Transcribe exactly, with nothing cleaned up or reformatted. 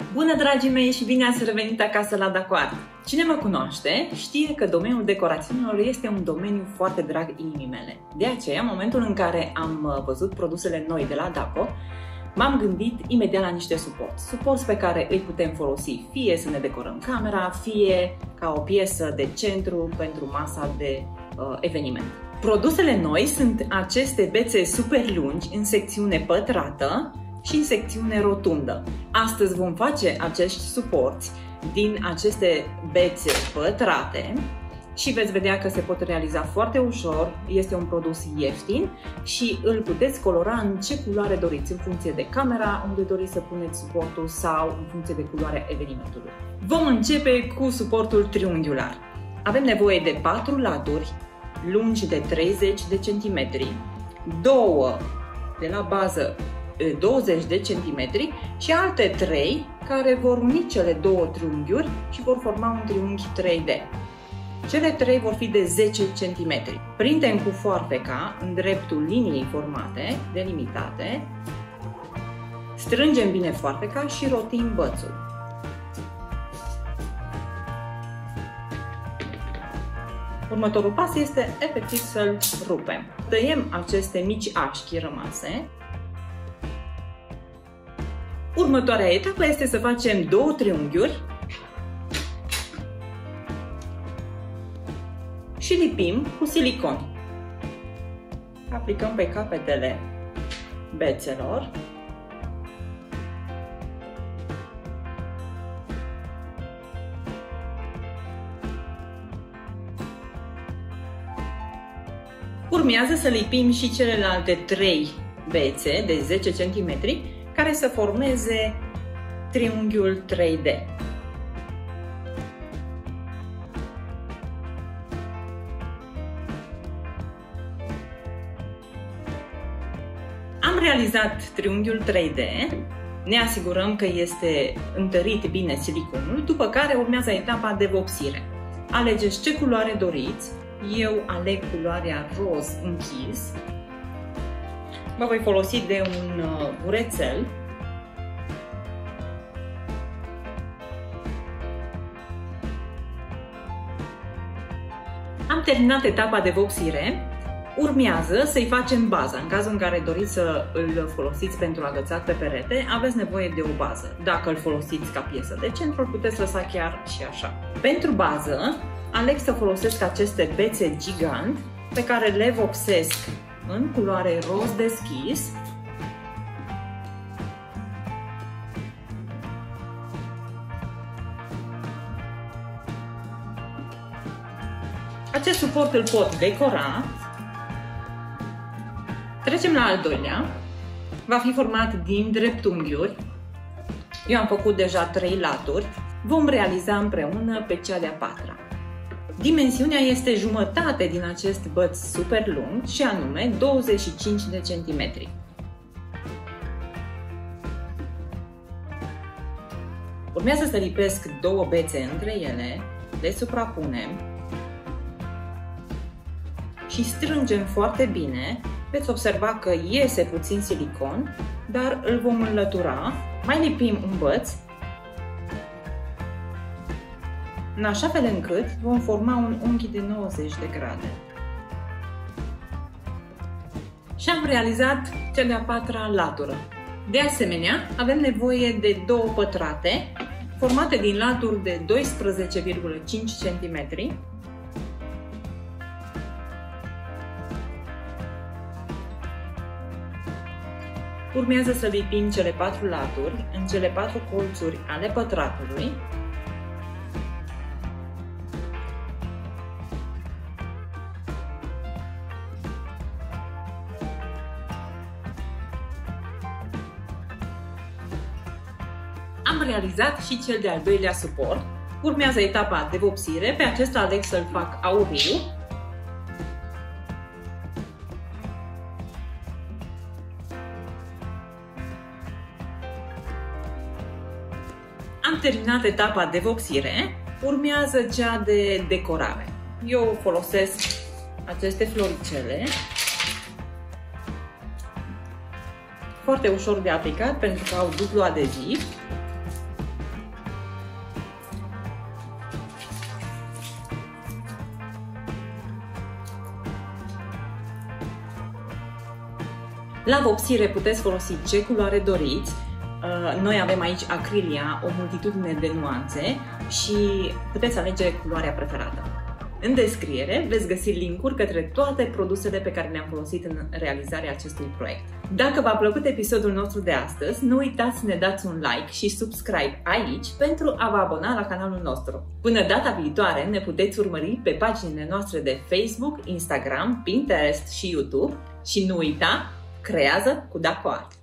Bună, dragii mei, și bine ați revenit acasă la Dacoart! Cine mă cunoaște știe că domeniul decorațiunilor este un domeniu foarte drag inimii mele. De aceea, în momentul în care am văzut produsele noi de la Daco, m-am gândit imediat la niște suporți. Suporți pe care îi putem folosi fie să ne decorăm camera, fie ca o piesă de centru pentru masa de uh, eveniment. Produsele noi sunt aceste bețe super lungi în secțiune pătrată și în secțiune rotundă. Astăzi vom face acești suporți din aceste bețe pătrate și veți vedea că se pot realiza foarte ușor. Este un produs ieftin și îl puteți colora în ce culoare doriți, în funcție de camera unde doriți să puneți suportul sau în funcție de culoarea evenimentului. Vom începe cu suportul triunghiular. Avem nevoie de patru laturi lungi de treizeci de centimetri, două de la bază douăzeci de centimetri și alte trei care vor uni cele două triunghiuri și vor forma un triunghi trei D. Cele trei vor fi de zece centimetri. Prindem cu foarfeca în dreptul liniei formate, delimitate, strângem bine foarfeca și rotim bățul. Următorul pas este efectiv să-l rupem. Tăiem aceste mici așchi rămase. Următoarea etapă este să facem două triunghiuri și lipim cu silicon. Aplicăm pe capetele bețelor. Urmează să lipim și celelalte trei bețe de zece centimetri care să formeze triunghiul trei D. Am realizat triunghiul trei D, ne asigurăm că este întărit bine siliconul, după care urmează etapa de vopsire. Alegeți ce culoare doriți, eu aleg culoarea roz închis. Mă voi folosi de un burețel. Am terminat etapa de vopsire. Urmează să-i facem baza. În cazul în care doriți să îl folosiți pentru agățat pe perete, aveți nevoie de o bază. Dacă îl folosiți ca piesă de centru, îl puteți lăsa chiar și așa. Pentru bază, aleg să folosesc aceste bețe gigant pe care le vopsesc în culoare roz deschis. Acest suport îl pot decora. Trecem la al doilea. Va fi format din dreptunghiuri. Eu am făcut deja trei laturi. Vom realiza împreună pe cea de-a patra. Dimensiunea este jumătate din acest băț super lung și anume douăzeci și cinci de centimetri. Urmează să lipesc două bețe între ele, le suprapunem și strângem foarte bine. Veți observa că iese puțin silicon, dar îl vom înlătura. Mai lipim un băț în așa fel încât vom forma un unghi de nouăzeci de grade. Și am realizat cea de-a patra latură. De asemenea, avem nevoie de două pătrate formate din laturi de doisprezece virgulă cinci centimetri. Urmează să lipim cele patru laturi în cele patru colțuri ale pătratului. Am realizat și cel de-al doilea suport. Urmează etapa de vopsire. Pe acesta aleg să-l fac auriu. Am terminat etapa de vopsire. Urmează cea de decorare. Eu folosesc aceste floricele. Foarte ușor de aplicat pentru că au dublu adeziv. La vopsire puteți folosi ce culoare doriți. Noi avem aici acrilia, o multitudine de nuanțe și puteți alege culoarea preferată. În descriere veți găsi link-uri către toate produsele pe care le-am folosit în realizarea acestui proiect. Dacă v-a plăcut episodul nostru de astăzi, nu uitați să ne dați un like și subscribe aici pentru a vă abona la canalul nostru. Până data viitoare ne puteți urmări pe paginile noastre de Facebook, Instagram, Pinterest și YouTube și nu uita, creează cu Daco Art!